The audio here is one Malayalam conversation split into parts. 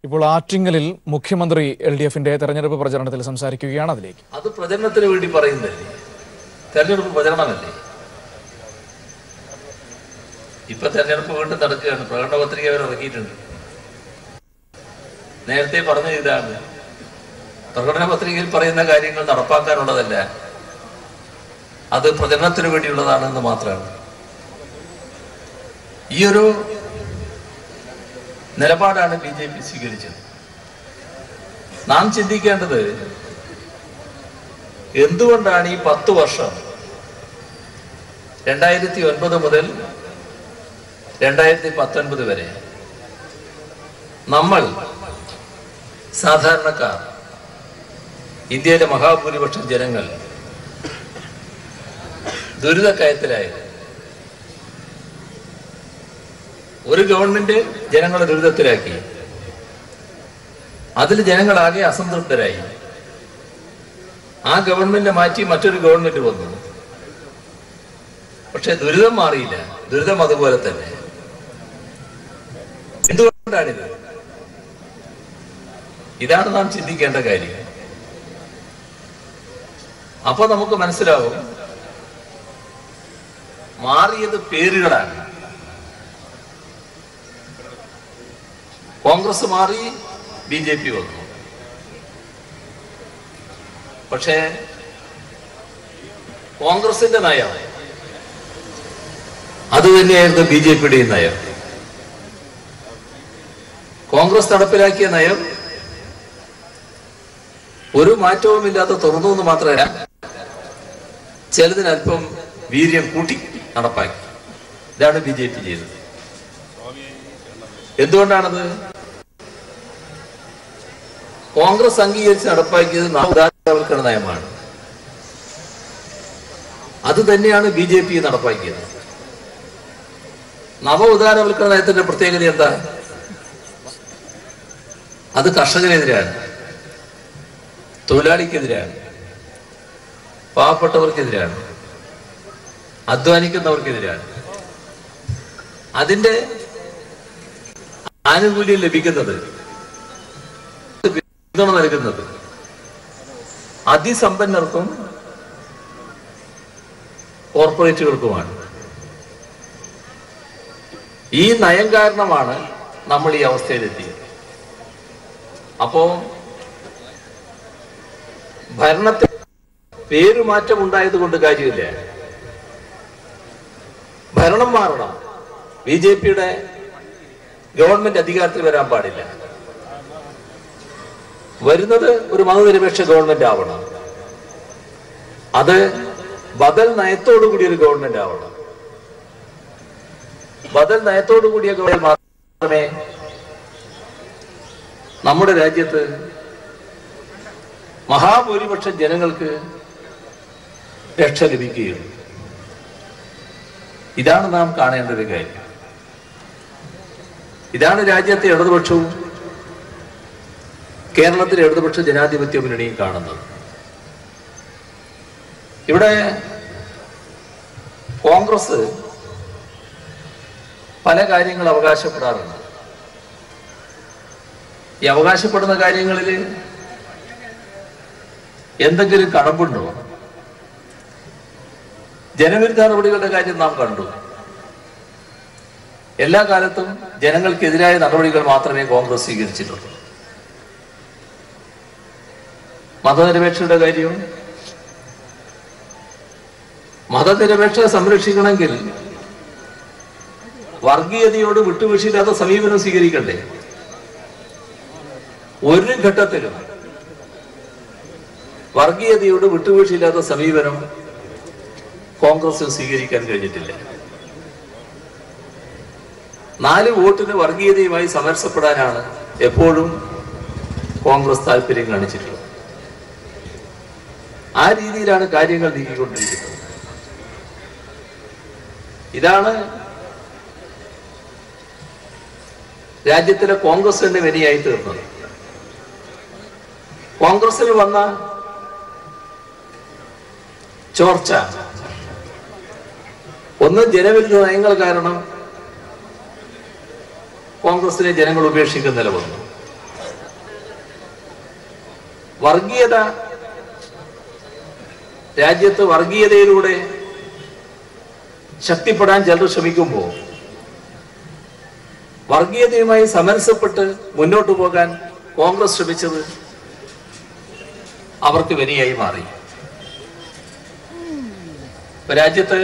ഇപ്പോൾ ആറ്റിങ്ങലിൽ മുഖ്യമന്ത്രി എൽഡിഎഫിന്റെ തെരഞ്ഞെടുപ്പ് പ്രചരണത്തിൽ സംസാരിക്കുകയാണ്. അതിലേക്ക് അത് പ്രചരണത്തിന് വേണ്ടി പറയുന്നതല്ലേ, തെരഞ്ഞെടുപ്പ് പ്രചരണമല്ലേ? ഇപ്പൊ തെരഞ്ഞെടുപ്പ് വീണ്ടും നടക്കുകയാണ്. പ്രകടന പത്രിക അവർ ഇറക്കിയിട്ടുണ്ട്. നേരത്തെ പറഞ്ഞ ഇതാണ്, പ്രകടന പത്രികയിൽ പറയുന്ന കാര്യങ്ങൾ നടപ്പാക്കാനുള്ളതല്ല, അത് പ്രചരണത്തിന് വേണ്ടിയുള്ളതാണെന്ന് മാത്രമാണ്. ഈ ഒരു നിലപാടാണ് BJP സ്വീകരിച്ചത്. നാം ചിന്തിക്കേണ്ടത് എന്തുകൊണ്ടാണ് ഈ 10 വർഷം 2009 മുതൽ 2019 വരെ നമ്മൾ സാധാരണക്കാർ, ഇന്ത്യയിലെ മഹാഭൂരിപക്ഷം ജനങ്ങൾ ദുരിതക്കയത്തിലായത്. ഒരു ഗവൺമെന്റ് ജനങ്ങളെ ദുരിതത്തിലാക്കി, അതിൽ ജനങ്ങളാകെ അസംതൃപ്തരായി. ആ ഗവൺമെന്റിനെ മാറ്റി മറ്റൊരു ഗവൺമെന്റ് വന്നു. പക്ഷെ ദുരിതം മാറിയില്ല, ദുരിതം അതുപോലെ തന്നെ. എന്തുകൊണ്ടാണിത്? ഇതാണ് നാം ചിന്തിക്കേണ്ട കാര്യം. അപ്പൊ നമുക്ക് മനസ്സിലാവും, മാറിയത് പേരുകളാണ്. കോൺഗ്രസ് മാറി, BJP വന്നു. പക്ഷേ കോൺഗ്രസിന്റെ നയം അത് തന്നെയായിരുന്നു BJPയുടെയും നയം. കോൺഗ്രസ് നടപ്പിലാക്കിയ നയം ഒരു മാറ്റവുമില്ലാതെ തുറന്നു എന്ന് മാത്രമല്ല, ചിലതിനല്പം വീര്യം കൂട്ടി നടപ്പാക്കി. ഇതാണ് BJP ചെയ്തത്. എന്തുകൊണ്ടാണത്? കോൺഗ്രസ് അംഗീകരിച്ച് നടപ്പാക്കിയത് നവോദാരവൽക്കരണ നയമാണ്. അത് തന്നെയാണ് BJP നടപ്പാക്കിയത്. നവോദാരവൽക്കരണ നയത്തിന്റെ പ്രത്യേകത എന്താ? അത് കർഷകനെതിരാണ്, തൊഴിലാളിക്കെതിരാണ്, പാവപ്പെട്ടവർക്കെതിരാണ്, അധ്വാനിക്കുന്നവർക്കെതിരാണ്. അതിന്റെ ആനുകൂല്യം ലഭിക്കുന്നത്, പിന്തുണ നൽകുന്നത് അതിസമ്പന്നർക്കും കോർപ്പറേറ്റുകൾക്കുമാണ്. ഈ നയം കാരണമാണ് നമ്മൾ ഈ അവസ്ഥയിലെത്തിയത്. അപ്പോ ഭരണത്തിൽ പേരുമാറ്റം ഉണ്ടായത് കൊണ്ട് കാര്യമില്ല, ഭരണം മാറണം. BJPയുടെ ഗവൺമെന്റ് അധികാരത്തിൽ വരാൻ പാടില്ല. വരുന്നത് ഒരു മതനിരപേക്ഷ ഗവൺമെന്റ് ആവണം. അത് ബദൽ നയത്തോടുകൂടിയ ഒരു ഗവൺമെന്റ് ആവണം. ബദൽ നയത്തോടുകൂടിയ ഗവൺമെന്റ് മാത്രമേ നമ്മുടെ രാജ്യത്ത് മഹാഭൂരിപക്ഷം ജനങ്ങൾക്ക് രക്ഷ ലഭിക്കുകയുള്ളൂ. ഇതാണ് നാം കാണേണ്ട ഒരു കാര്യം. ഇതാണ് രാജ്യത്തെ ഇടതുപക്ഷവും കേരളത്തിലെ ഇടതുപക്ഷ ജനാധിപത്യ മുന്നണിയും കാണുന്നത്. ഇവിടെ കോൺഗ്രസ് പല കാര്യങ്ങൾ അവകാശപ്പെടാറുണ്ട്. ഈ അവകാശപ്പെടുന്ന കാര്യങ്ങളിൽ എന്തെങ്കിലും കടമ്പുണ്ടോ? ജനവിരുദ്ധ നടപടികളുടെ കാര്യം നാം കണ്ടു. എല്ലാ കാലത്തും ജനങ്ങൾക്കെതിരായ നടപടികൾ മാത്രമേ കോൺഗ്രസ് സ്വീകരിച്ചിട്ടുള്ളൂ. മതനിരപേക്ഷയുടെ കാര്യവും, മതനിരപേക്ഷത സംരക്ഷിക്കണമെങ്കിൽ വർഗീയതയോട് വിട്ടുവീഴ്ചയില്ലാത്ത സമീപനം സ്വീകരിക്കണ്ടേ? ഒരു ഘട്ടത്തിലും വർഗീയതയോട് വിട്ടുവീഴ്ചയില്ലാത്ത സമീപനം കോൺഗ്രസ് സ്വീകരിക്കാൻ കഴിഞ്ഞിട്ടില്ല. 4 വോട്ടിന് വർഗീയതയുമായി സമരസപ്പെടാനാണ് എപ്പോഴും കോൺഗ്രസ് താല്പര്യം കാണിച്ചിട്ടുള്ളത്. ആ രീതിയിലാണ് കാര്യങ്ങൾ നീക്കിക്കൊണ്ടിരിക്കുന്നത്. ഇതാണ് രാജ്യത്തിലെ കോൺഗ്രസിന്റെ വിനയായി തീർന്നത്. കോൺഗ്രസിൽ വന്ന ചോർച്ച, ഒന്ന് ജനവിരുദ്ധ നയങ്ങൾ കാരണം കോൺഗ്രസിനെ ജനങ്ങൾ ഉപേക്ഷിക്കുന്ന നില വന്നു. വർഗീയത, രാജ്യത്ത് വർഗീയതയിലൂടെ ശക്തിപ്പെടാൻ ചിലർ ശ്രമിക്കുമ്പോൾ വർഗീയതയുമായി സമരസപ്പെട്ട് മുന്നോട്ടു പോകാൻ കോൺഗ്രസ് ശ്രമിച്ചത് അവർക്ക് വിനയായി മാറി. രാജ്യത്ത്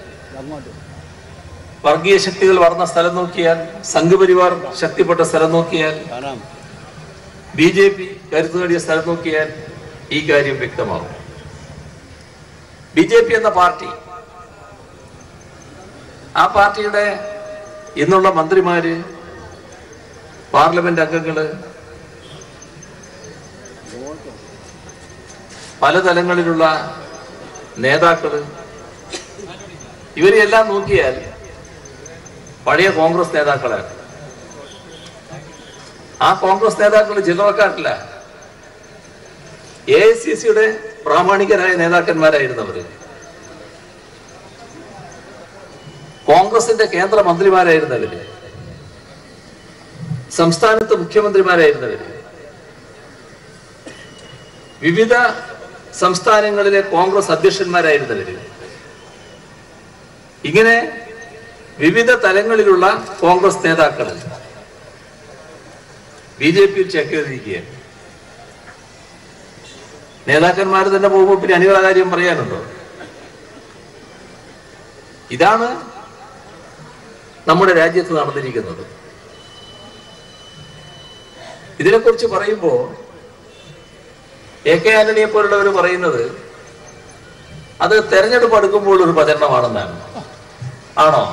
വർഗീയ ശക്തികൾ വളർന്ന സ്ഥലം നോക്കിയാൽ, സംഘപരിവാർ ശക്തിപ്പെട്ട സ്ഥലം നോക്കിയാൽ, BJP കരുത്തു നേടിയ സ്ഥലം നോക്കിയാൽ ഈ കാര്യം വ്യക്തമാകും. BJP എന്ന പാർട്ടി, ആ പാർട്ടിയുടെ ഇന്നുള്ള മന്ത്രിമാര്, പാർലമെന്റ് അംഗങ്ങള്, പല തലങ്ങളിലുള്ള നേതാക്കള്, ഇവരെല്ലാം നോക്കിയാൽ പഴയ കോൺഗ്രസ് നേതാക്കളാണ്. ആ കോൺഗ്രസ് നേതാക്കൾ ചില്ലറക്കാട്ടില്ല, AICCയുടെ പ്രാമാണികരായ നേതാക്കന്മാരായിരുന്നവര്, കോൺഗ്രസിന്റെ കേന്ദ്ര മന്ത്രിമാരായിരുന്നവര്, സംസ്ഥാനത്ത് മുഖ്യമന്ത്രിമാരായിരുന്നവര്, വിവിധ സംസ്ഥാനങ്ങളിലെ കോൺഗ്രസ് അധ്യക്ഷന്മാരായിരുന്നവര്, ഇങ്ങനെ വിവിധ തലങ്ങളിലുള്ള കോൺഗ്രസ് നേതാക്കൾ BJPയിൽ ചേക്കേറിയിരിക്കുകയാണ്. നേതാക്കന്മാർ തന്നെ പോകുമ്പോൾ പിന്നെ അണികള കാര്യം പറയാനുണ്ടോ? ഇതാണ് നമ്മുടെ രാജ്യത്ത് നടന്നിരിക്കുന്നത്. ഇതിനെക്കുറിച്ച് പറയുമ്പോൾ AK ആന്റണിയെ പോലുള്ളവർ പറയുന്നത് അത് തെരഞ്ഞെടുപ്പ് അടുക്കുമ്പോൾ ഒരു പ്രചരണമാണെന്നാണ്. ആണോ?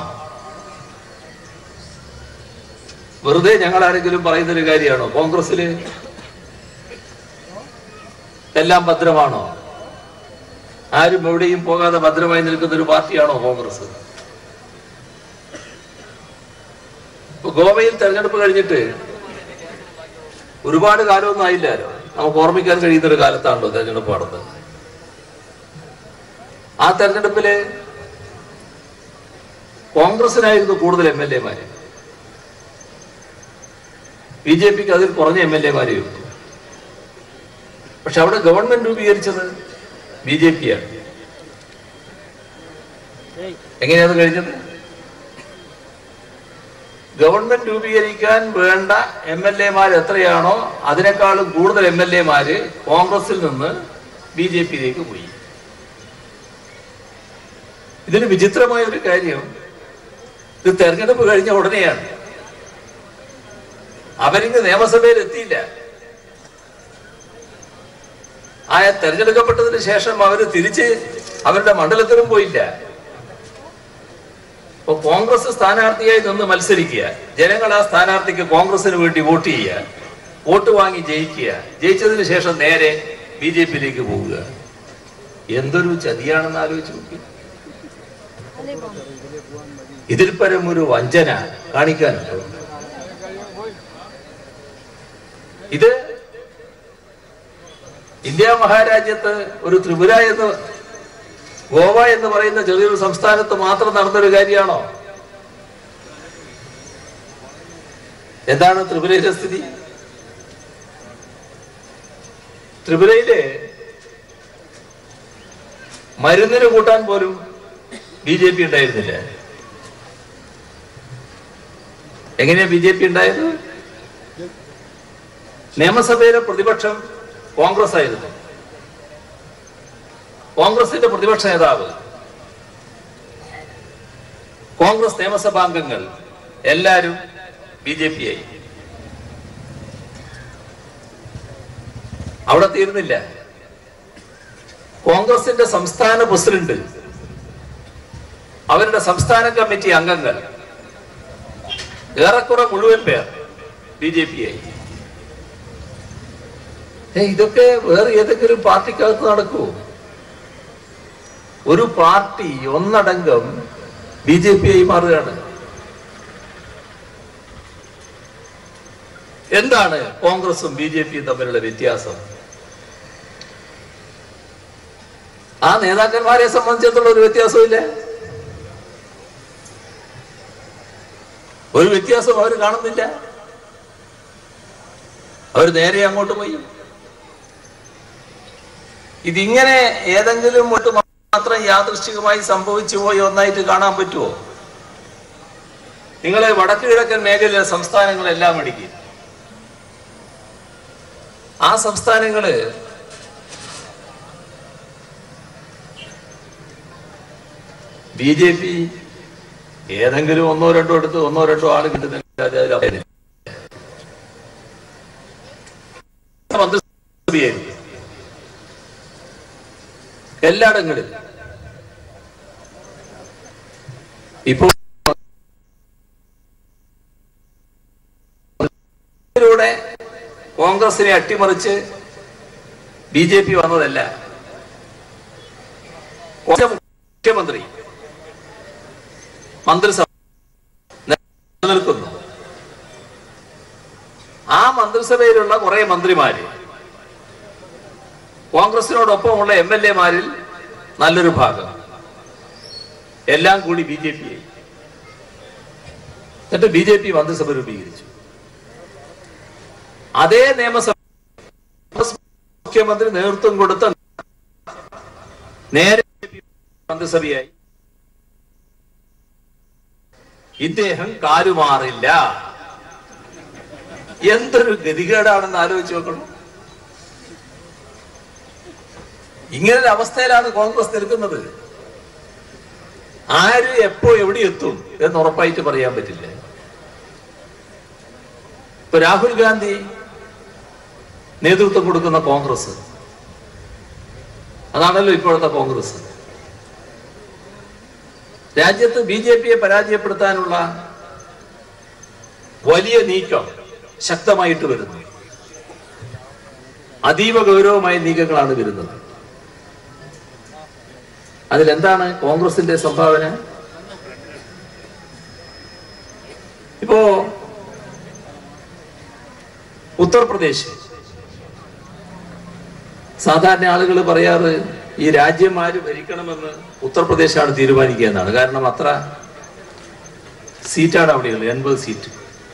വെറുതെ ഞങ്ങൾ ആരെങ്കിലും പറയുന്നൊരു കാര്യമാണോ? കോൺഗ്രസില് എല്ലാം ഭദ്രമാണോ? ആരും എവിടെയും പോകാതെ ഭദ്രമായി നിൽക്കുന്ന ഒരു പാർട്ടിയാണോ കോൺഗ്രസ്? ഗോവയിൽ തെരഞ്ഞെടുപ്പ് കഴിഞ്ഞിട്ട് ഒരുപാട് കാലമൊന്നും ആയില്ലല്ലോ. നമുക്ക് ഓർമ്മിക്കാൻ കഴിയുന്ന ഒരു കാലത്താണല്ലോ തെരഞ്ഞെടുപ്പ് നടന്നത്. ആ തെരഞ്ഞെടുപ്പില് കോൺഗ്രസിനായിരുന്നു കൂടുതൽ MLA-മാര്, BJPക്ക് അതിൽ കുറഞ്ഞ MLA-മാരേ ഉള്ളൂ. പക്ഷെ അവിടെ ഗവൺമെന്റ് രൂപീകരിച്ചത് BJP-യാണ്. എങ്ങനെയാണ് കഴിഞ്ഞത്? ഗവൺമെന്റ് രൂപീകരിക്കാൻ വേണ്ട MLA-മാർ എത്രയാണോ അതിനേക്കാളും കൂടുതൽ MLA-മാര് കോൺഗ്രസിൽ നിന്ന് BJP-യിലേക്ക് പോയി. ഇതിന് വിചിത്രമായ ഒരു കാര്യം, ഇത് തെരഞ്ഞെടുപ്പ് കഴിഞ്ഞ ഉടനെയാണ്. അവരിങ്ങ് നിയമസഭയിൽ എത്തിയില്ല. ആ തെരഞ്ഞെടുക്കപ്പെട്ടതിന് ശേഷം അവര് തിരിച്ച് അവരുടെ മണ്ഡലത്തിലും പോയില്ല. അപ്പൊ കോൺഗ്രസ് സ്ഥാനാർത്ഥിയായി നിന്ന് മത്സരിക്കുക, ജനങ്ങൾ ആ സ്ഥാനാർത്ഥിക്ക് കോൺഗ്രസിന് വേണ്ടി വോട്ട് ചെയ്യുക, വോട്ട് വാങ്ങി ജയിക്കുക, ജയിച്ചതിന് ശേഷം നേരെ BJP-യിലേക്ക് പോവുക. എന്തൊരു ചതിയാണെന്ന് ആലോചിച്ച് നോക്കി. ഇതിൽ പരം ഒരു വഞ്ചന കാണിക്കാനുണ്ടോ? ഇത് ഇന്ത്യ മഹാരാജ്യത്ത് ഒരു ത്രിപുര എന്ന്, ഗോവ എന്ന് പറയുന്ന ചെറിയൊരു സംസ്ഥാനത്ത് മാത്രം നടന്നൊരു കാര്യമാണോ? എന്താണ് ത്രിപുരയിലെ സ്ഥിതി? ത്രിപുരയില് മരുന്നിന് കൂട്ടാൻ പോലും BJP ഉണ്ടായിരുന്നില്ല. എങ്ങനെയാ BJP ഉണ്ടായത്? നിയമസഭയിലെ പ്രതിപക്ഷം കോൺഗ്രസ് ആയിരുന്നു. കോൺഗ്രസിന്റെ പ്രതിപക്ഷ നേതാവ്, കോൺഗ്രസ് നിയമസഭാംഗങ്ങൾ എല്ലാവരും BJP ആയി. അവിടെ തീർന്നില്ല. കോൺഗ്രസിന്റെ സംസ്ഥാന പ്രസിഡന്റ്, അവരുടെ സംസ്ഥാന കമ്മിറ്റി അംഗങ്ങൾ ഏറെക്കുറെ മുഴുവൻ പേർ BJP ആയി. ഇതൊക്കെ വേറെ ഏതെങ്കിലും പാർട്ടിക്കകത്ത് നടക്കൂ? ഒരു പാർട്ടി ഒന്നടങ്കം BJP ആയി മാറുകയാണ്. എന്താണ് കോൺഗ്രസും BJPയും തമ്മിലുള്ള വ്യത്യാസം? ആ നേതാക്കന്മാരെ സംബന്ധിച്ചിടത്തോളം ഒരു വ്യത്യാസവും ഇല്ല. ഒരു വ്യത്യാസം അവർ കാണുന്നില്ല. അവർ നേരെ അങ്ങോട്ട് പോയി. ഇതിങ്ങനെ ഏതെങ്കിലും മാത്രം യാദൃശ്ചികമായി സംഭവിച്ചു പോയി ഒന്നായിട്ട് കാണാൻ പറ്റുമോ? നിങ്ങളെ വടക്ക് കിഴക്കൻ മേഖലയിലെ സംസ്ഥാനങ്ങളെല്ലാം ഇടുക്കി. ആ സംസ്ഥാനങ്ങള് BJP ഏതെങ്കിലും ഒന്നോ രണ്ടോ ആള് കിട്ടുന്നില്ല. മന്ത്രിസഭയായിരിക്കും എല്ലായിടങ്ങളിലും. ഇപ്പോൾ കോൺഗ്രസിനെ അട്ടിമറിച്ച് BJP വന്നതല്ല. മുഖ്യമന്ത്രി മന്ത്രിസഭ നിലനിൽക്കുന്നു. ആ മന്ത്രിസഭയിലുള്ള കുറെ മന്ത്രിമാര് കോൺഗ്രസിനോടൊപ്പമുള്ള MLA-മാരിൽ നല്ലൊരു ഭാഗം എല്ലാം കൂടി BJP ആയി. എന്നിട്ട് BJP മന്ത്രിസഭ രൂപീകരിച്ചു. അതേ നിയമസഭ മുഖ്യമന്ത്രി നേതൃത്വം കൊടുത്ത നേരെ മന്ത്രിസഭയായി. ഇദ്ദേഹം കാലുമാറില്ല. എന്തൊരു ഗതികേടാണെന്ന് ആലോചിച്ച് നോക്കണം. ഇങ്ങനൊരു അവസ്ഥയിലാണ് കോൺഗ്രസ് നിൽക്കുന്നത്. ആര് എപ്പോ എവിടെ എത്തും എന്ന് ഉറപ്പായിട്ട് പറയാൻ പറ്റില്ല. ഇപ്പൊ രാഹുൽ ഗാന്ധി നേതൃത്വം കൊടുക്കുന്ന കോൺഗ്രസ്, അതാണല്ലോ ഇപ്പോഴത്തെ കോൺഗ്രസ്. രാജ്യത്ത് BJP-യെ പരാജയപ്പെടുത്താനുള്ള വലിയ നീക്കം ശക്തമായിട്ട് വരുന്നു. അതീവ ഗൗരവമായ നീക്കങ്ങളാണ് വരുന്നത്. അതിലെന്താണ് കോൺഗ്രസിന്റെ സംഭാവന? ഇപ്പോ ഉത്തർപ്രദേശ്, സാധാരണ ആളുകൾ പറയാറ് ഈ രാജ്യം ആര് ഭരിക്കണമെന്ന് ഉത്തർപ്രദേശാണ് തീരുമാനിക്കുക എന്നാണ്. കാരണം അത്ര സീറ്റാണ് അവിടെയുള്ളത്, 80 സീറ്റ്.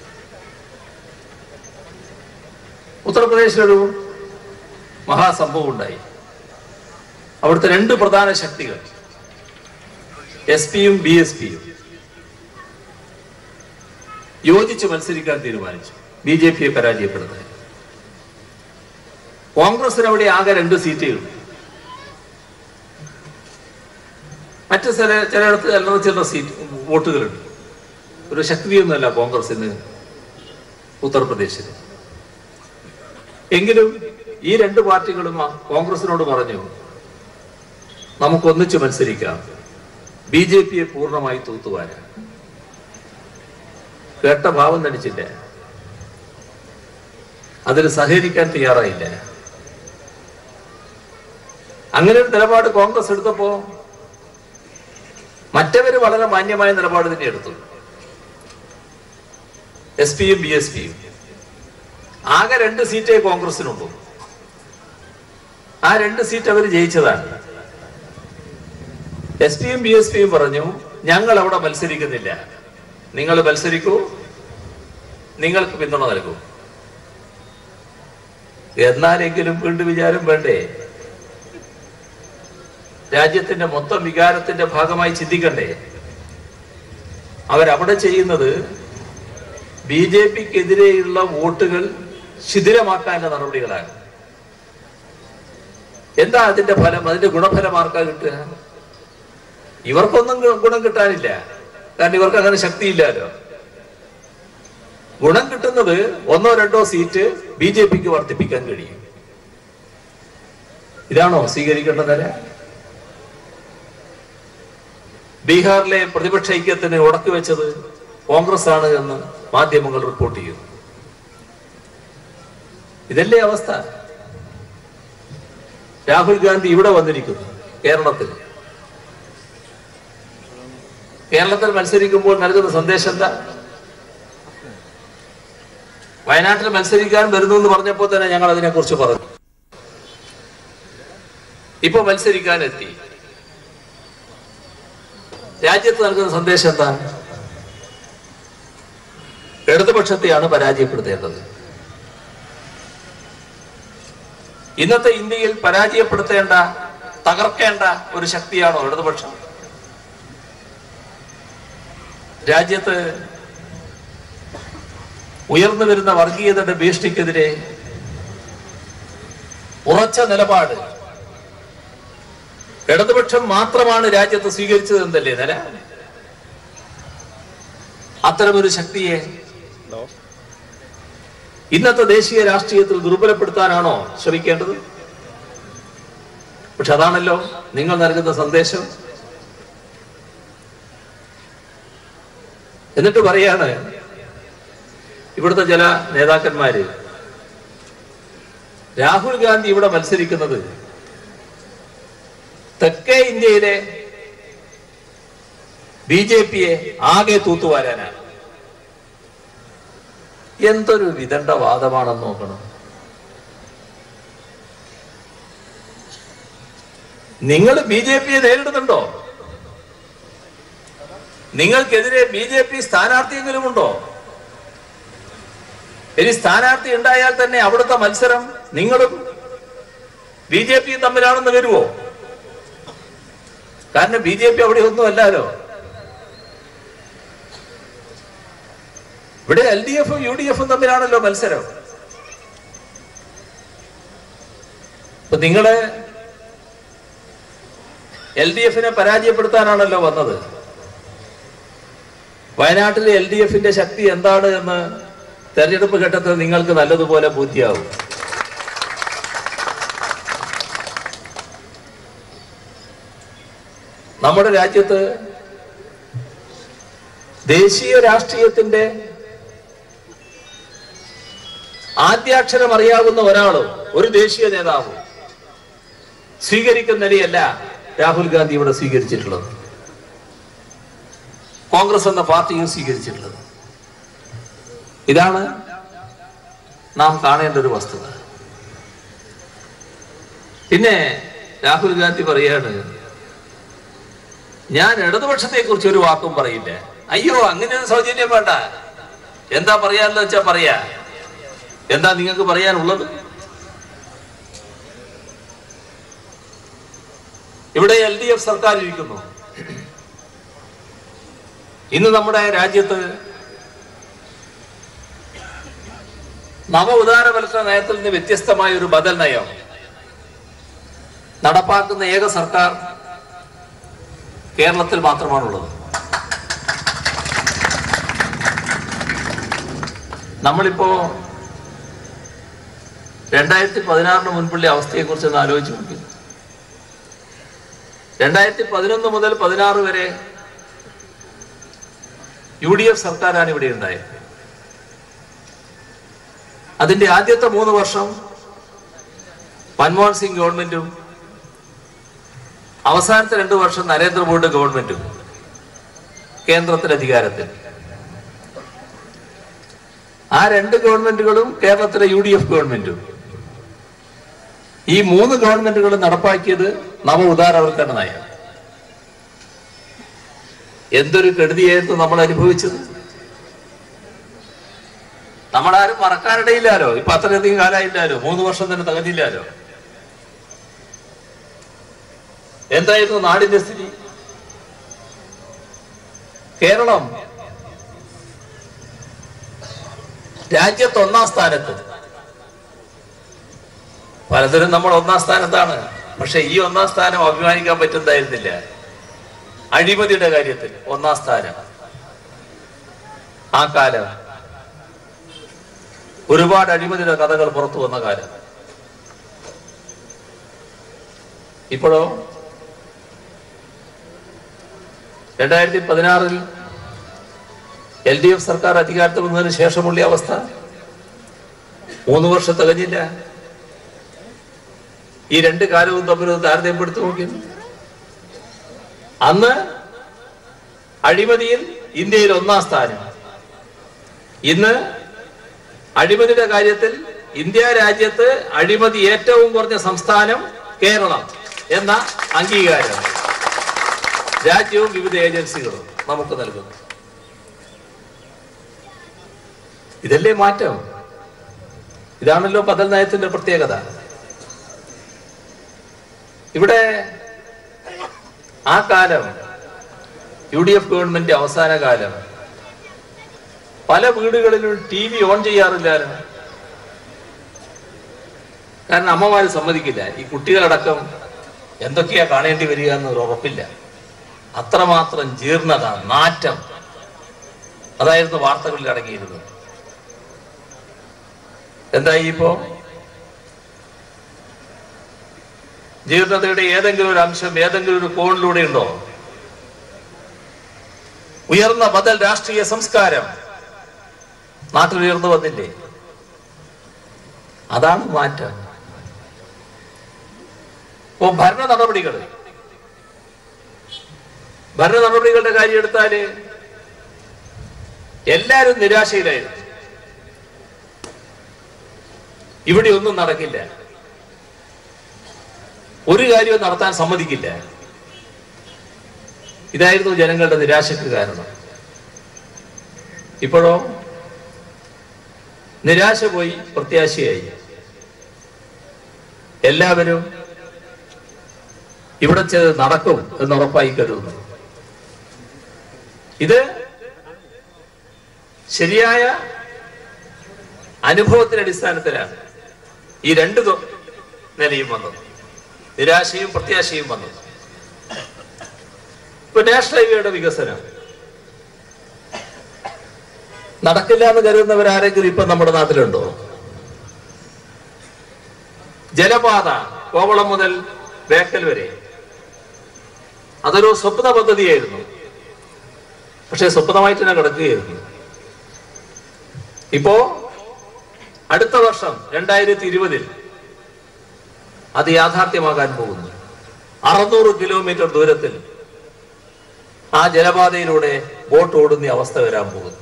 ഉത്തർപ്രദേശിലൊരു മഹാസംഭവം ഉണ്ടായി. അവിടുത്തെ രണ്ട് പ്രധാന ശക്തികൾ SP-യും BSP-യും യോജിച്ച് മത്സരിക്കാൻ തീരുമാനിച്ചു BJP-യെ പരാജയപ്പെടുത്താൻ. കോൺഗ്രസിന് അവിടെ ആകെ 2 സീറ്റുകളുണ്ട്. മറ്റു ചിലയിടത്ത് ചില സീറ്റ് വോട്ടുകളുണ്ട്. ഒരു ശക്തിയൊന്നുമല്ല കോൺഗ്രസിന് ഉത്തർപ്രദേശിൽ. എങ്കിലും ഈ 2 പാർട്ടികളും കോൺഗ്രസിനോട് പറഞ്ഞു, നമുക്കൊന്നിച്ച് മത്സരിക്കാം, BJP-യെ പൂർണ്ണമായി തൂത്തുവാരാൻ. കേട്ട ഭാവം നടിച്ചില്ല, അതിൽ സഹകരിക്കാൻ തയ്യാറായില്ല. അങ്ങനെ ഒരു നിലപാട് കോൺഗ്രസ് എടുത്തപ്പോ മറ്റവര് വളരെ മാന്യമായ നിലപാട് തന്നെ എടുത്തു. SP-യും BSP-യും ആകെ 2 സീറ്റേ കോൺഗ്രസിനുള്ളൂ. ആ 2 സീറ്റ് അവർ ജയിച്ചതാണ്. SP-യും BSP-യും പറഞ്ഞു, ഞങ്ങൾ അവിടെ മത്സരിക്കുന്നില്ല, നിങ്ങൾ മത്സരിക്കൂ, നിങ്ങൾക്ക് പിന്തുണ നൽകൂ. എന്നാലെങ്കിലും വീണ്ടും വിചാരം വേണ്ടേ? രാജ്യത്തിന്റെ മൊത്തം വികാരത്തിന്റെ ഭാഗമായി ചിന്തിക്കണ്ടേ? അവരവിടെ ചെയ്യുന്നത് BJP-ക്കെതിരെയുള്ള വോട്ടുകൾ ശിഥിലമാക്കാനുള്ള നടപടികളാണ്. എന്താ അതിന്റെ ഫലം? അതിന്റെ ഗുണഫലം ആർക്കാ കിട്ടുക? ഇവർക്കൊന്നും ഗുണം കിട്ടാനില്ല, കാരണം ഇവർക്ക് അങ്ങനെ ശക്തിയില്ലല്ലോ. ഗുണം കിട്ടുന്നത് 1-2 സീറ്റ് BJP-ക്ക് വർദ്ധിപ്പിക്കാൻ കഴിയും. ഇതാണോ സ്വീകരിക്കേണ്ട നില? ബീഹാറിലെ പ്രതിപക്ഷ ഐക്യത്തിന് ഉടക്കി വെച്ചത് കോൺഗ്രസ് ആണ് എന്ന് മാധ്യമങ്ങൾ റിപ്പോർട്ട് ചെയ്യുന്നു. ഇതല്ലേ അവസ്ഥ? രാഹുൽ ഗാന്ധി ഇവിടെ വന്നിരിക്കുന്നു, കേരളത്തിൽ മത്സരിക്കുമ്പോൾ നൽകുന്ന സന്ദേശം എന്താ? വയനാട്ടിൽ മത്സരിക്കാൻ വരുന്നു എന്ന് പറഞ്ഞപ്പോൾ തന്നെ ഞങ്ങൾ അതിനെക്കുറിച്ച് പറഞ്ഞു. ഇപ്പൊ മത്സരിക്കാനെത്തി. രാജ്യത്ത് നൽകുന്ന സന്ദേശം എന്താ? ഇടതുപക്ഷത്തെയാണ് പരാജയപ്പെടുത്തേണ്ടത്. ഇന്നത്തെ ഇന്ത്യയിൽ പരാജയപ്പെടുത്തേണ്ട, തകർക്കേണ്ട ഒരു ശക്തിയാണോ ഇടതുപക്ഷം? രാജ്യത്ത് ഉയർന്നു വരുന്ന വർഗീയതയുടെ ഭീഷണിക്കെതിരെ ഉറച്ച നിലപാട് ഇടതുപക്ഷം മാത്രമാണ് രാജ്യത്ത് സ്വീകരിച്ചത് എന്നല്ലേ നില? അത്തരമൊരു ശക്തിയെ ഇന്നത്തെ ദേശീയ രാഷ്ട്രീയത്തിൽ ദുർബലപ്പെടുത്താനാണോ ശ്രമിക്കേണ്ടത്? പക്ഷെ അതാണല്ലോ നിങ്ങൾ നൽകുന്ന സന്ദേശം. എന്നിട്ട് പറയാണ് ഇവിടുത്തെ ചില നേതാക്കന്മാര്, രാഹുൽ ഗാന്ധി ഇവിടെ മത്സരിക്കുന്നത് തെക്കേ ഇന്ത്യയിലെ BJP-യെ ആകെ തൂത്തുവാരാനാണ്. എന്തൊരു വിദണ്ഡ വാദമാണെന്ന് നോക്കണം. നിങ്ങൾ BJP-യെ നേരിടുന്നുണ്ടോ? നിങ്ങൾക്കെതിരെ BJP സ്ഥാനാർത്ഥിയെങ്കിലും ഉണ്ടോ? ഇനി സ്ഥാനാർത്ഥി ഉണ്ടായാൽ തന്നെ അവിടുത്തെ മത്സരം നിങ്ങളും BJP-യും തമ്മിലാണെന്ന് വരുമോ? കാരണം BJP അവിടെ ഒന്നും അല്ലല്ലോ. ഇവിടെ LDF-ഉം UDF-ഉം തമ്മിലാണല്ലോ മത്സരം. ഇപ്പൊ നിങ്ങള് LDF-നെ പരാജയപ്പെടുത്താനാണല്ലോ വന്നത്. വയനാട്ടിലെ LDF-ന്റെ ശക്തി എന്താണ് എന്ന് തെരഞ്ഞെടുപ്പ് ഘട്ടത്തിൽ നിങ്ങൾക്ക് നല്ലതുപോലെ ബോധ്യമാവും. നമ്മുടെ രാജ്യത്ത് ദേശീയ രാഷ്ട്രീയത്തിന്റെ ആദ്യാക്ഷരം അറിയാവുന്ന ഒരാളും ഒരു ദേശീയ നേതാവും സ്വീകരിക്കുന്ന നിലയല്ല രാഹുൽ ഗാന്ധി ഇവിടെ സ്വീകരിച്ചിട്ടുള്ളത്, കോൺഗ്രസ് എന്ന പാർട്ടിയും സ്വീകരിച്ചിട്ടുള്ളത്. ഇതാണ് നാം കാണേണ്ട ഒരു വസ്തുത. പിന്നെ രാഹുൽ ഗാന്ധി പറയാണ്, ഞാൻ ഇടതുപക്ഷത്തെ കുറിച്ച് ഒരു വാക്കും പറയില്ല. അയ്യോ, അങ്ങനെ ഒരു സൗജന്യം വേണ്ട. എന്താ പറയാന്ന് വെച്ചാ പറയാ. എന്താ നിങ്ങൾക്ക് പറയാനുള്ളത്? ഇവിടെ LDF സർക്കാർ ഇരിക്കുന്നു. ഇന്ന് നമ്മുടെ രാജ്യത്ത് നവ ഉദാരവൽക്കരണ നയത്തിൽ നിന്ന് വ്യത്യസ്തമായ ഒരു ബദൽ നയം നടപ്പാക്കുന്ന ഏക സർക്കാർ കേരളത്തിൽ മാത്രമാണുള്ളത്. നമ്മളിപ്പോ 2016 മുൻപുള്ള അവസ്ഥയെ കുറിച്ച് ഒന്ന് ആലോചിച്ച് നോക്കി. 2011 മുതൽ 16 വരെ UDF സർക്കാരാണ് ഇവിടെ ഉണ്ടായത്. അതിന്റെ ആദ്യത്തെ 3 വർഷം മൻമോഹൻ സിംഗ് ഗവൺമെന്റും അവസാനത്തെ 2 വർഷം നരേന്ദ്രമോദി ഗവൺമെന്റും കേന്ദ്രത്തിൽ അധികാരത്തിൽ. ആ 2 ഗവൺമെന്റുകളും കേരളത്തിലെ UDF ഗവൺമെന്റും, ഈ 3 ഗവൺമെന്റുകളും നടപ്പാക്കിയത് നവ ഉദാരവൽക്കരണ നയം. എന്തൊരു കെടുതിയായിരുന്നു നമ്മൾ അനുഭവിച്ചത്. നമ്മളാരും മറക്കാനിടയില്ലാലോ. ഇപ്പൊ അത്രയധികം കാലമായില്ലാലോ, 3 വർഷം തന്നെ തികഞ്ഞില്ലാലോ. എന്തായിരുന്നു നാടിന്റെ സ്ഥിതി? കേരളം രാജ്യത്ത് 1-ാം സ്ഥാനത്ത്. പലതരം നമ്മൾ 1-ാം സ്ഥാനത്താണ്. പക്ഷെ ഈ 1-ാം സ്ഥാനം അഭിമാനിക്കാൻ പറ്റുന്നതായിരുന്നില്ല. അഴിമതിയുടെ കാര്യത്തിൽ 1-ാം സ്ഥാനം. ആ കാലം ഒരുപാട് അഴിമതിയുടെ കഥകൾ പുറത്തു വന്ന കാലം. ഇപ്പോഴോ 2016 LDF സർക്കാർ അധികാരത്തിൽ വന്നതിന് ശേഷമുള്ള അവസ്ഥ 3 വർഷം തികഞ്ഞില്ല. ഈ 2 കാലവും തമ്മിൽ താരതമ്യപ്പെടുത്തി നോക്കിയിരുന്നു. അന്ന് അഴിമതിയിൽ ഇന്ത്യയിൽ 1-ാം സ്ഥാനം. ഇന്ന് അഴിമതിയുടെ കാര്യത്തിൽ ഇന്ത്യ രാജ്യത്ത് അഴിമതി ഏറ്റവും കുറഞ്ഞ സംസ്ഥാനം കേരളം എന്ന അംഗീകാരം രാജ്യവും വിവിധ ഏജൻസികളും നമുക്ക് നൽകുന്നു. ഇതല്ലേ മാറ്റം? ഇതാണല്ലോ ബദൽ നയത്തിന്റെ പ്രത്യേകത. ഇവിടെ ആ കാലം UDF ഗവൺമെന്റ് അവസാന കാലം പല വീടുകളിലും TV ഓൺ ചെയ്യാറില്ലാലും. കാരണം അമ്മമാര് സമ്മതിക്കില്ല, ഈ കുട്ടികളടക്കം എന്തൊക്കെയാ കാണേണ്ടി വരിക എന്നൊരു ഉറപ്പില്ല. അത്രമാത്രം ജീർണത, നാറ്റം അതായിരുന്നു വാർത്തകളിൽ അടങ്ങിയിരുന്നത്. എന്തായി ഇപ്പോ? ജീർണതയുടെ ഏതെങ്കിലും ഒരു അംശം ഏതെങ്കിലും ഒരു കോണിലൂടെ ഉണ്ടോ? ഉയർന്ന ബദൽ രാഷ്ട്രീയ സംസ്കാരം നാട്ടിൽ ഉയർന്നു വന്നില്ലേ? അതാണ് മാറ്റം. ഇപ്പോ ഭരണ നടപടികളുടെ കാര്യം എടുത്താല് എല്ലാരും നിരാശയിലായിരുന്നു. ഇവിടെ ഒന്നും നടക്കില്ല, ഒരു കാര്യവും നടത്താൻ സമ്മതിക്കില്ല. ഇതായിരുന്നു ജനങ്ങളുടെ നിരാശക്ക് കാരണം. ഇപ്പോഴോ നിരാശ പോയി, പ്രത്യാശയായി. എല്ലാവരും ഇവിടെ നടക്കും എന്നുറപ്പായി കരുതുന്നു. ഇത് ശരിയായ അനുഭവത്തിന്റെ അടിസ്ഥാനത്തിലാണ് ഈ രണ്ട് നിലയും വന്നത്, നിരാശയും പ്രത്യാശയും വന്നത്. ഇപ്പൊ നാഷണൽ ഹൈവേയുടെ വികസനം നടക്കില്ല എന്ന് കരുതുന്നവരാരെങ്കിലും ഇപ്പൊ നമ്മുടെ നാട്ടിലുണ്ടോ? ജലപാത കോവളം മുതൽ ബേക്കൽ വരെ അതൊരു സ്വപ്ന പദ്ധതിയായിരുന്നു. പക്ഷെ സ്വപ്നമായിട്ട് തന്നെ കിടക്കുകയായിരുന്നു. ഇപ്പോ അടുത്ത വർഷം 2020 അത് യാഥാർത്ഥ്യമാകാൻ പോകുന്നു. 600 കിലോമീറ്റർ ദൂരത്തിൽ ആ ജലപാതയിലൂടെ ബോട്ട് ഓടുന്ന അവസ്ഥ വരാൻ പോകുന്നു.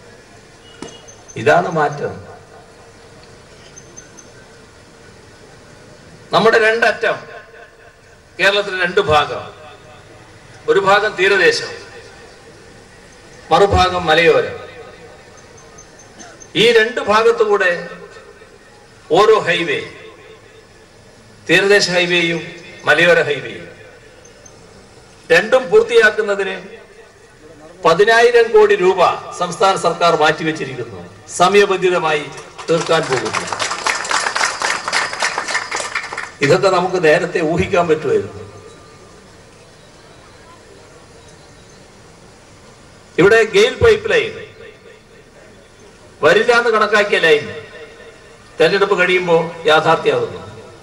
ഇതാണ് മാറ്റം. നമ്മുടെ രണ്ടറ്റം, കേരളത്തിലെ രണ്ട് ഭാഗം, ഒരു ഭാഗം തീരദേശം, മറുഭാഗം മലയോരം. ഈ രണ്ട് ഭാഗത്തുകൂടെ ഓരോ ഹൈവേ, തീരദേശ ഹൈവേയും മലയോര ഹൈവേയും രണ്ടും പൂർത്തിയാക്കുന്നതിന് 10,000 കോടി രൂപ സംസ്ഥാന സർക്കാർ മാറ്റിവെച്ചിരിക്കുന്നു. സമയബന്ധിതമായി തീർക്കാൻ പോകുന്നു. ഇതൊക്കെ നമുക്ക് നേരത്തെ ഊഹിക്കാൻ പറ്റുമായിരുന്നു. ഇവിടെ ഗെയിൽ പൈപ്പ് ലൈൻ വരില്ല എന്ന് കണക്കാക്കിയ ലൈൻ തെരഞ്ഞെടുപ്പ് കഴിയുമ്പോൾ യാഥാർത്ഥ്യമാകുന്നു.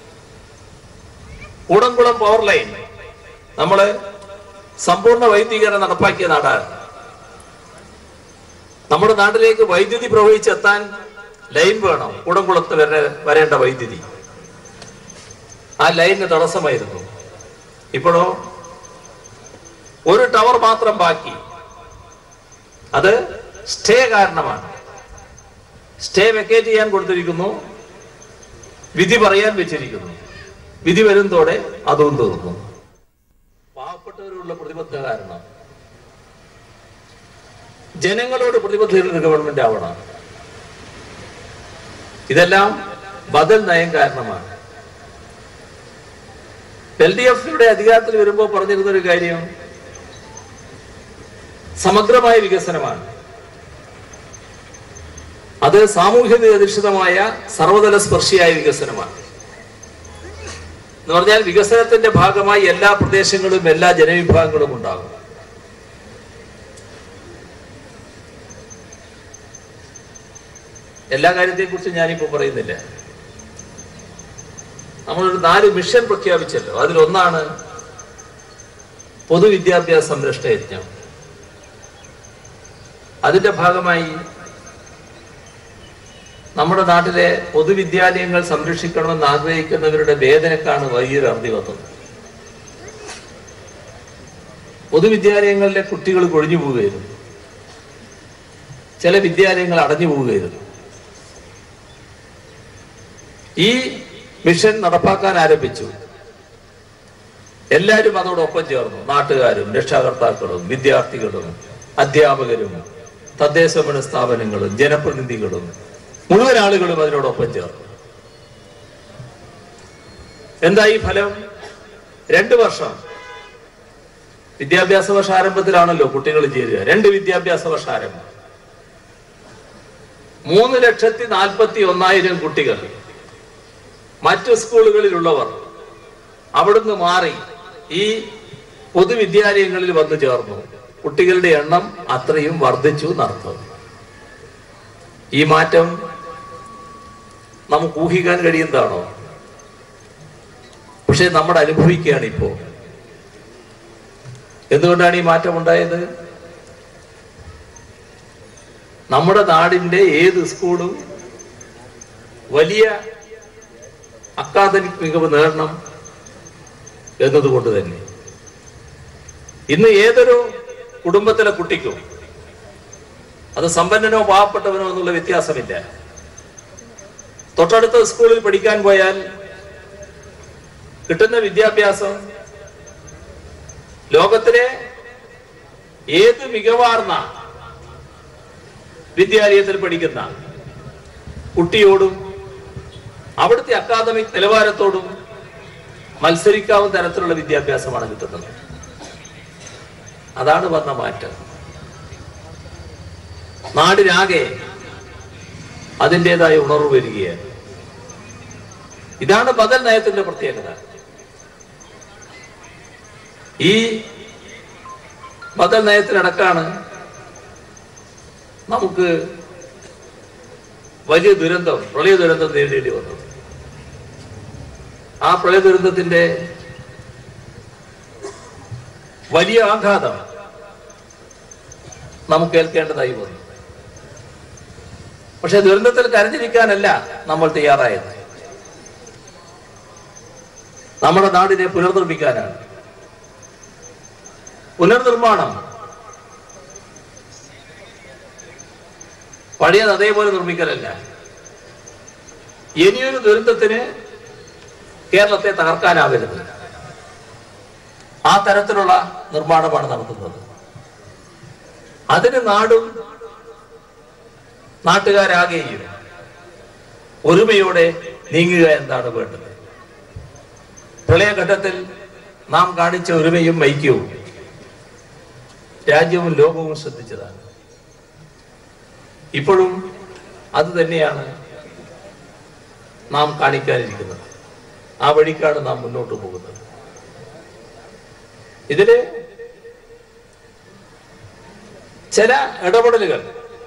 കൂടംകുളം പവർ ലൈൻ നമ്മള് സമ്പൂർണ്ണ വൈദ്യുതീകരണം നടപ്പാക്കിയ നാടാണ്. നമ്മുടെ നാട്ടിലേക്ക് വൈദ്യുതി പ്രവഹിച്ചെത്താൻ ലൈൻ വേണം. കൂടംകുളത്ത് വരേണ്ട വൈദ്യുതി ആ ലൈനിന് തടസ്സമായിരുന്നു. ഇപ്പോഴോ ഒരു ടവർ മാത്രം ബാക്കി. അത് സ്റ്റേ കാരണമാണ്. സ്റ്റേ വെക്കേറ്റ് ചെയ്യാൻ കൊടുത്തിരിക്കുന്നു, വിധി പറയാൻ വെച്ചിരിക്കുന്നു. വിധി വരുന്നതോടെ അതും തീർന്നു. പാവപ്പെട്ടവരുള്ള പ്രതിബദ്ധത കാരണം ജനങ്ങളോട് പ്രതിബദ്ധതയുള്ള ഗവൺമെന്റ് ആവണം. ഇതെല്ലാം ബദൽ നയം കാരണമാണ്. LDF ഇവിടെ അധികാരത്തിൽ വരുമ്പോൾ പറഞ്ഞിരുന്ന ഒരു കാര്യം സമഗ്രമായ വികസനമാണ്. അത് സാമൂഹ്യ അധിഷ്ഠിതമായ സർവതല സ്പർശിയായ വികസനമാണ്. എന്ന് പറഞ്ഞാൽ വികസനത്തിന്റെ ഭാഗമായി എല്ലാ പ്രദേശങ്ങളും എല്ലാ ജനവിഭാഗങ്ങളും ഉണ്ടാകും. എല്ലാ കാര്യത്തെക്കുറിച്ചും ഞാനിപ്പോ പറയുന്നില്ല. നമ്മളൊരു 4 മിഷൻ പ്രഖ്യാപിച്ചല്ലോ. അതിലൊന്നാണ് പൊതുവിദ്യാഭ്യാസ സംരക്ഷണ യജ്ഞം. അതിന്റെ ഭാഗമായി നമ്മുടെ നാട്ടിലെ പൊതുവിദ്യാലയങ്ങൾ സംരക്ഷിക്കണമെന്ന് ആഗ്രഹിക്കുന്നവരുടെ വേദനക്കാണ് വലിയൊരു അറുതി വന്നത്. പൊതുവിദ്യാലയങ്ങളിലെ കുട്ടികൾ കൊഴിഞ്ഞു പോവുകയായിരുന്നു. ചില വിദ്യാലയങ്ങൾ അടഞ്ഞു പോവുകയായിരുന്നു. ഈ മിഷൻ നടപ്പാക്കാൻ ആരംഭിച്ചു. എല്ലാവരും അതോടൊപ്പം ചേർന്നു. നാട്ടുകാരും രക്ഷാകർത്താക്കളും വിദ്യാർത്ഥികളും അധ്യാപകരും തദ്ദേശഭരണ സ്ഥാപനങ്ങളും ജനപ്രതിനിധികളും മുഴുവൻ ആളുകളും അതിനോടൊപ്പം ചേർന്നു. എന്തായി ഫലം? 2 വർഷം വിദ്യാഭ്യാസ വർഷാരംഭത്തിലാണല്ലോ കുട്ടികൾ ചേരുക. 2 വിദ്യാഭ്യാസ വർഷാരംഭം. 3,41,000 കുട്ടികൾ, മറ്റു സ്കൂളുകളിലുള്ളവർ അവിടുന്ന് മാറി ഈ പൊതുവിദ്യാലയങ്ങളിൽ വന്നു ചേർന്നു. കുട്ടികളുടെ എണ്ണം അത്രയും വർദ്ധിച്ചു നടത്തും. ഈ മാറ്റം നമുക്ക് ഊഹിക്കാൻ കഴിയുന്നതാണോ? പക്ഷെ നമ്മൾ അനുഭവിക്കുകയാണ് ഇപ്പോ. എന്തുകൊണ്ടാണ് ഈ മാറ്റം ഉണ്ടായത്? നമ്മുടെ നാടിന്റെ ഏത് സ്കൂളും വലിയ അക്കാദമിക് മികവ് നേടണം എന്നതുകൊണ്ട് തന്നെ. ഇന്ന് ഏതൊരു കുടുംബത്തിലെ കുട്ടിക്കും, അത് സമ്പന്നനോ പാവപ്പെട്ടവനോ എന്നുള്ള വ്യത്യാസമില്ല, തൊട്ടടുത്ത സ്കൂളിൽ പഠിക്കാൻ പോയാൽ കിട്ടുന്ന വിദ്യാഭ്യാസം ലോകത്തിലെ ഏത് മികവാർന്ന വിദ്യാലയത്തിൽ പഠിക്കുന്ന കുട്ടിയോടും അവിടുത്തെ അക്കാദമിക് നിലവാരത്തോടും മത്സരിക്കാവുന്ന തരത്തിലുള്ള വിദ്യാഭ്യാസമാണ് കിട്ടുന്നത്. അതാണ് വന്ന മാറ്റം. നാടിനാകെ അതിൻ്റെതായ ഉണർവ് വരികയാണ്. ഇതാണ് ബദൽ നയത്തിന്റെ പ്രത്യേകത. ഈ ബദൽ നയത്തിനടക്കാണ് നമുക്ക് വലിയ ദുരന്തം, പ്രളയ ദുരന്തം നേരിടേണ്ടി വന്നത്. ആ പ്രളയ ദുരന്തത്തിന്റെ വലിയ ആഘാതം നമുക്ക് ഏൽക്കേണ്ടതായി വന്നു. പക്ഷെ ദുരന്തത്തിൽ കരഞ്ഞിരിക്കാനല്ല നമ്മൾ തയ്യാറായത്. നമ്മുടെ നാടിനെ പുനർനിർമ്മിക്കാനാണ്. പുനർനിർമ്മാണം പഴയത് അതേപോലെ നിർമ്മിക്കലല്ല. ഇനിയൊരു ദുരന്തത്തിന് കേരളത്തെ തകർക്കാനാവരുത്. ആ തരത്തിലുള്ള നിർമ്മാണമാണ് നടത്തുന്നത്. അതിന് നാടും നാട്ടുകാരാകെയും ഒരുമയോടെ നീങ്ങുക എന്താണ് വേണ്ടത്. പ്രളയഘട്ടത്തിൽ നാം കാണിച്ച ഒരുമയും ഐക്യവും രാജ്യവും ലോകവും ശ്രദ്ധിച്ചതാണ്. ഇപ്പോഴും അത് തന്നെയാണ് നാം കാണിക്കാനിരിക്കുന്നത്. ആ വഴിക്കാണ് നാം മുന്നോട്ട് പോകുന്നത്. ഇതില് ചില ഇടപെടലുകൾ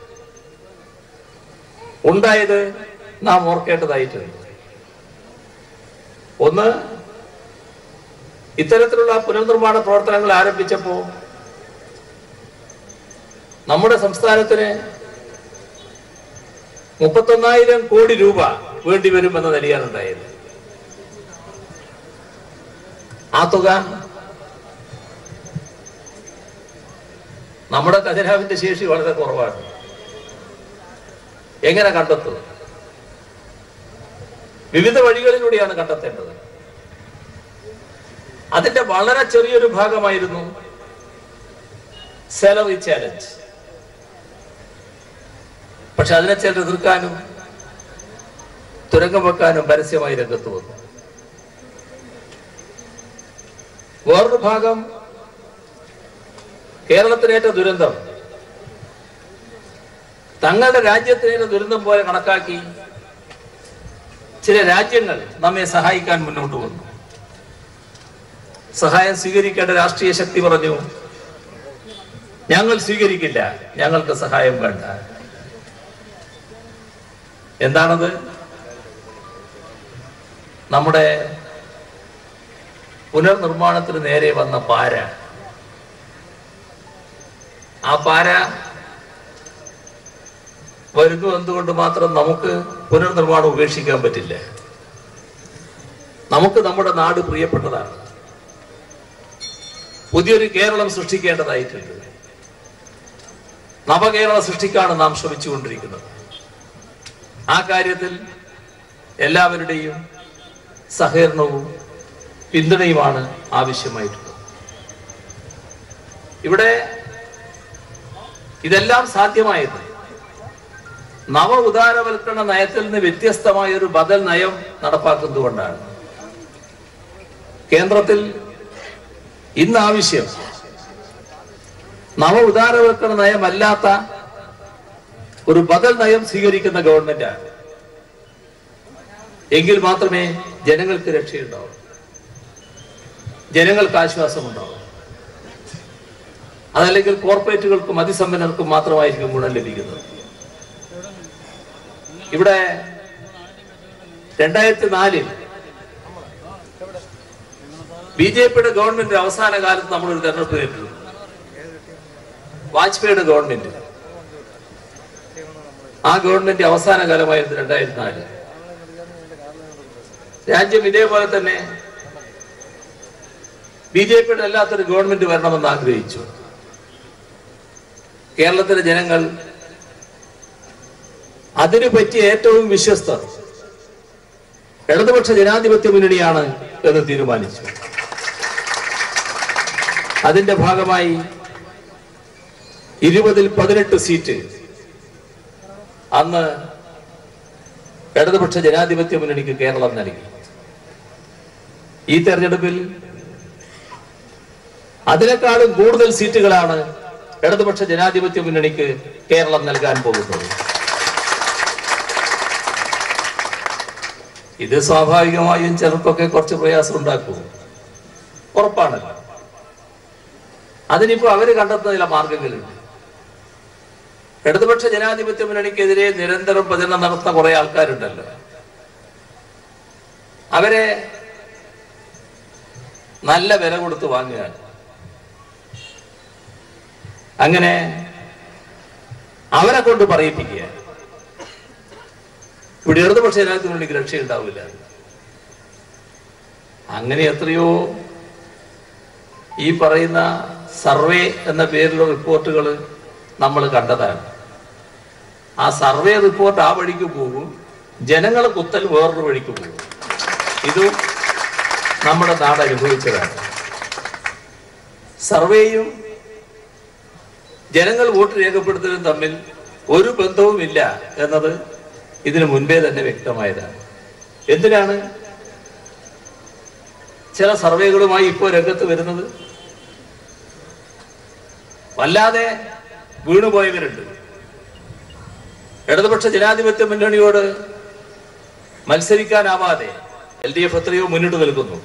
ഉണ്ടായത് നാം ഓർക്കേണ്ടതായിട്ടുണ്ട്. ഒന്ന്, ഇത്തരത്തിലുള്ള പുനർനിർമ്മാണ പ്രവർത്തനങ്ങൾ ആരംഭിച്ചപ്പോ നമ്മുടെ സംസ്ഥാനത്തിന് 31,000 കോടി രൂപ വേണ്ടിവരുമെന്ന നിലയാണ് ഉണ്ടായത്. ആ തുക നമ്മുടെ ഖജനാവിന്റെ ശേഷി വളരെ കുറവാണ്. എങ്ങനെ കണ്ടെത്തും? വിവിധ വഴികളിലൂടെയാണ് കണ്ടെത്തേണ്ടത്. അതിന്റെ വളരെ ചെറിയൊരു ഭാഗമായിരുന്നു സാലറി ചാലഞ്ച്. പക്ഷെ അതിനെ ചിലർ എതിർക്കാനും തുരങ്കം വെക്കാനും പരസ്യമായി രംഗത്ത് വന്നു. വേറൊരു ഭാഗം കേരളത്തിനേറ്റ ദുരന്തം തങ്ങളുടെ രാജ്യത്തിനേറ്റ ദുരന്തം പോലെ കണക്കാക്കി ചില രാജ്യങ്ങൾ നമ്മെ സഹായിക്കാൻ മുന്നോട്ട് വന്നു. സഹായം സ്വീകരിക്കേണ്ട രാഷ്ട്രീയ ശക്തി പറഞ്ഞു, ഞങ്ങൾ സ്വീകരിക്കില്ല, ഞങ്ങൾക്ക് സഹായം വേണ്ട. എന്താണത്? നമ്മുടെ പുനർനിർമ്മാണത്തിന് നേരെ വന്ന പാര. ആ പാര വരുന്നു എന്തുകൊണ്ട് മാത്രം നമുക്ക് പുനർനിർമ്മാണം ഉപേക്ഷിക്കാൻ പറ്റില്ല. നമുക്ക് നമ്മുടെ നാട് പ്രിയപ്പെട്ടതാണ്. പുതിയൊരു കേരളം സൃഷ്ടിക്കേണ്ടതായിട്ടുണ്ട്. നവകേരള സൃഷ്ടിക്കാണ് നാം ശ്രമിച്ചുകൊണ്ടിരിക്കുന്നത്. ആ കാര്യത്തിൽ എല്ലാവരുടെയും സഹകരണവും പിന്തുണയുമാണ് ആവശ്യമായിട്ടുള്ളത്. ഇവിടെ ഇതെല്ലാം സാധ്യമായത് നവ ഉദാരവൽക്കരണ നയത്തിൽ നിന്ന് വ്യത്യസ്തമായ ഒരു ബദൽ നയം നടപ്പാക്കുന്നതുകൊണ്ടാണ്. കേന്ദ്രത്തിൽ ഇന്ന് ആവശ്യം നവ ഉദാരവൽക്കരണ നയമല്ലാത്ത ഒരു ബദൽ നയം സ്വീകരിക്കുന്ന ഗവൺമെന്റാണ്. എങ്കിൽ മാത്രമേ ജനങ്ങൾക്ക് രക്ഷയുണ്ടാവൂ, ജനങ്ങൾക്ക് ആശ്വാസമുണ്ടാവും. അതല്ലെങ്കിൽ കോർപ്പറേറ്റുകൾക്കും അതിസമ്പന്നർക്കും മാത്രമായിരിക്കും ഗുണം ലഭിക്കുന്നത്. ഇവിടെ 2004 ബി.ജെ.പിയുടെ ഗവൺമെന്റ് അവസാന കാലത്ത് നമ്മളൊരു തെരഞ്ഞെടുപ്പ് നേരിട്ടു. വാജ്പേയിയുടെ ഗവൺമെന്റ്, ആ ഗവൺമെന്റ് അവസാന കാലമായിരുന്നു 2004. രാജ്യം ഇതേപോലെ തന്നെ ബി.ജെ.പിയുടെ അല്ലാത്തൊരു ഗവൺമെന്റ് വരണമെന്ന് ആഗ്രഹിച്ചു. കേരളത്തിലെ ജനങ്ങൾ അതിനു പറ്റിയ ഏറ്റവും വിശ്വസ്തർ ഇടതുപക്ഷ ജനാധിപത്യ മുന്നണിയാണ് എന്ന് തീരുമാനിച്ചു. അതിന്റെ ഭാഗമായി 20-ൽ 18 സീറ്റ് അന്ന് ഇടതുപക്ഷ ജനാധിപത്യ മുന്നണിക്ക് കേരളം നൽകി. ഈ തെരഞ്ഞെടുപ്പിൽ അതിനേക്കാളും കൂടുതൽ സീറ്റുകളാണ് ഇടതുപക്ഷ ജനാധിപത്യ മുന്നണിക്ക് കേരളം നൽകാൻ പോകുന്നത്. ഇത് സ്വാഭാവികമായും ചിലർക്കൊക്കെ കുറച്ച് പ്രയാസം ഉണ്ടാക്കും, ഉറപ്പാണല്ലോ. അതിനിപ്പോ അവര് കണ്ടെത്തുന്ന ചില മാർഗങ്ങളുണ്ട്. ഇടതുപക്ഷ ജനാധിപത്യ മുന്നണിക്കെതിരെ നിരന്തരം പ്രചരണം നടത്തുന്ന കുറെ ആൾക്കാരുണ്ടല്ലോ, അവരെ നല്ല വില കൊടുത്ത് വാങ്ങുകയാണ്. അങ്ങനെ അവരെ കൊണ്ട് പറയിപ്പിക്കുക, ഇവിടെ ഇടതുപക്ഷ ജനാധിപത്യ മുന്നണിക്ക് രക്ഷയുണ്ടാവില്ല. അങ്ങനെ എത്രയോ ഈ പറയുന്ന സർവേ എന്ന പേരിലുള്ള റിപ്പോർട്ടുകൾ നമ്മൾ കണ്ടതാണ്. ആ സർവേ റിപ്പോർട്ട് ആ വഴിക്ക് പോകും, ജനങ്ങളെ കുത്തൽ വേറൊരു വഴിക്ക് പോകും. ഇതും നമ്മുടെ നാട് അനുഭവിച്ചതാണ്. സർവേയും ജനങ്ങൾ വോട്ട് രേഖപ്പെടുത്തലും തമ്മിൽ ഒരു ബന്ധവുമില്ല എന്നത് ഇതിനു മുൻപേ തന്നെ വ്യക്തമായതാണ്. എന്തിനാണ് ചില സർവേകളുമായി ഇപ്പോൾ രംഗത്ത് വരുന്നത്? വല്ലാതെ വീണുപോയവരുണ്ട്. ഇടതുപക്ഷ ജനാധിപത്യ മുന്നണിയോട് മത്സരിക്കാനാവാതെ LDF എത്രയോ മുന്നിട്ട് നിൽക്കുന്നു.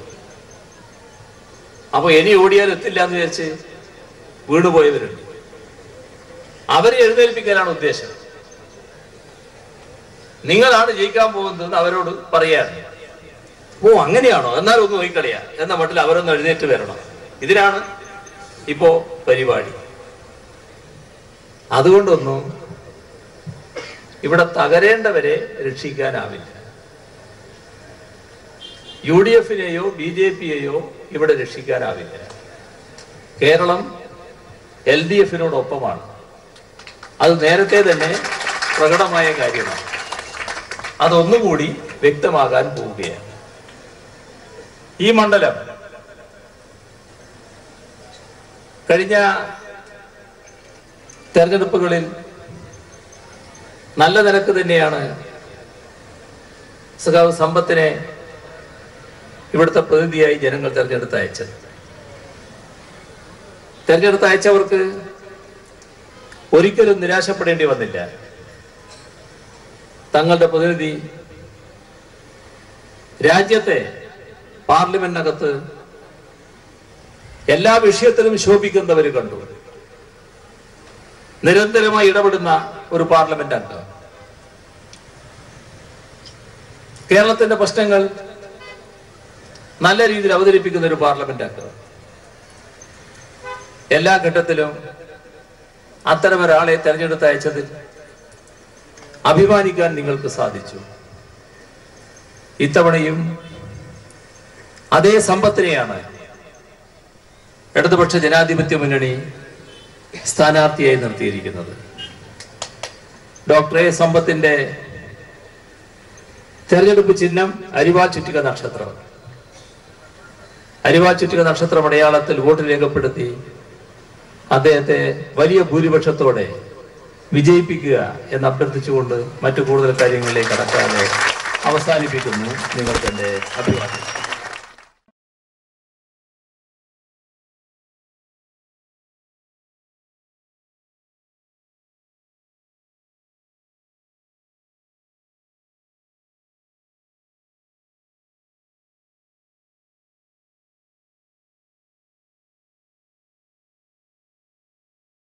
അപ്പൊ ഇനി ഓടിയാൽ എത്തില്ല എന്ന് വിചാരിച്ച് വീണുപോയവരുണ്ട്. അവരെ എഴുന്നേൽപ്പിക്കാനാണ് ഉദ്ദേശം. നിങ്ങളാണ് ജയിക്കാൻ പോകുന്നതെന്ന് അവരോട് പറയാണ്. ഓ അങ്ങനെയാണോ, എന്നാലും ഒന്ന് നോക്കിക്കളിയാ എന്ന മട്ടിൽ അവരൊന്ന് എഴുന്നേറ്റ് വരണം. ഇതിനാണ് ഇപ്പോ പരിപാടി. അതുകൊണ്ടൊന്നും ഇവിടെ തകരേണ്ടവരെ രക്ഷിക്കാനാവില്ല. UDF-നെയോ BJP-യെയോ ഇവിടെ രക്ഷിക്കാനാവില്ല. കേരളം LDF-നോടൊപ്പമാണ്. അത് നേരത്തെ തന്നെ പ്രകടമായ കാര്യമാണ്. അതൊന്നുകൂടി വ്യക്തമാകാൻ പോവുകയാണ്. ഈ മണ്ഡലം കഴിഞ്ഞ തെരഞ്ഞെടുപ്പുകളിൽ നല്ല നിലക്ക് തന്നെയാണ് സഖാവ് സമ്പത്തിനെ ഇവിടുത്തെ പ്രതിനിധിയായി ജനങ്ങൾ തെരഞ്ഞെടുത്തയച്ചത്. തെരഞ്ഞെടുത്തയച്ചവർക്ക് ഒരിക്കലും നിരാശപ്പെടേണ്ടി വന്നില്ല. തങ്ങളുടെ പ്രതിനിധി രാജ്യത്തെ പാർലമെന്റിനകത്ത് എല്ലാ വിഷയത്തിലും ശോഭിക്കുന്നവർ കണ്ടു. നിരന്തരമായി ഇടപെടുന്ന ഒരു പാർലമെന്റ് അംഗം, കേരളത്തിന്റെ പ്രശ്നങ്ങൾ നല്ല രീതിയിൽ അവതരിപ്പിക്കുന്ന ഒരു പാർലമെന്റ് അംഗം. എല്ലാ ഘട്ടത്തിലും അത്തരമൊരാളെ തെരഞ്ഞെടുത്തയച്ചതിൽ അഭിമാനിക്കാൻ നിങ്ങൾക്ക് സാധിച്ചു. ഇത്തവണയും അതേ സമ്പത്തിനെയാണ് ഇടതുപക്ഷ ജനാധിപത്യ മുന്നണി സ്ഥാനാർത്ഥിയായി നിർത്തിയിരിക്കുന്നത്. ഡോക്ടർ എ സമ്പത്തിന്റെ തെരഞ്ഞെടുപ്പ് ചിഹ്നം അരിവാൾ ചുറ്റിക നക്ഷത്രം. അരിവാൾ ചുറ്റിക നക്ഷത്രം അടയാളത്തിൽ വോട്ട് രേഖപ്പെടുത്തി അദ്ദേഹത്തെ വലിയ ഭൂരിപക്ഷത്തോടെ വിജയിപ്പിക്കുക എന്ന് അഭ്യർത്ഥിച്ചുകൊണ്ട് മറ്റു കൂടുതൽ കാര്യങ്ങളിലേക്ക് കടക്കാതെ അവസാനിപ്പിക്കുന്നു. നിങ്ങൾക്ക് എന്റെ അഭിവാദ്യം.